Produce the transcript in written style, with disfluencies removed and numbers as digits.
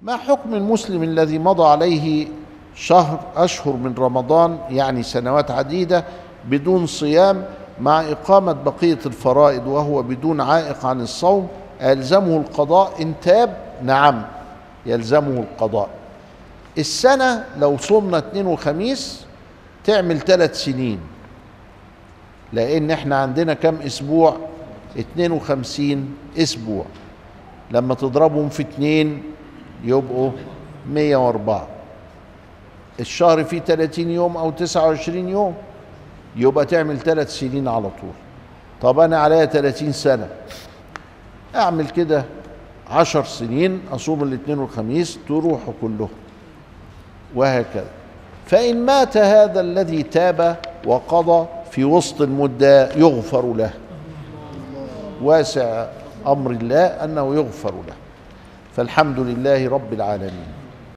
ما حكم المسلم الذي مضى عليه أشهر من رمضان، يعني سنوات عديدة بدون صيام، مع إقامة بقية الفرائض وهو بدون عائق عن الصوم، يلزمه القضاء؟ إن تاب نعم يلزمه القضاء. السنة لو صمنا اثنين وخميس تعمل 3 سنين، لأن احنا عندنا كم أسبوع؟ 52 أسبوع، لما تضربهم في 2 يبقوا 104. الشهر فيه 30 يوم أو 29 يوم، يبقى تعمل 3 سنين على طول. طب أنا عليا 30 سنة، أعمل كده 10 سنين، أصوم الاثنين والخميس تروحوا كلهم، وهكذا. فإن مات هذا الذي تاب وقضى في وسط المدة يغفر له، واسع أمر الله أنه يغفر له، فالحمد لله رب العالمين.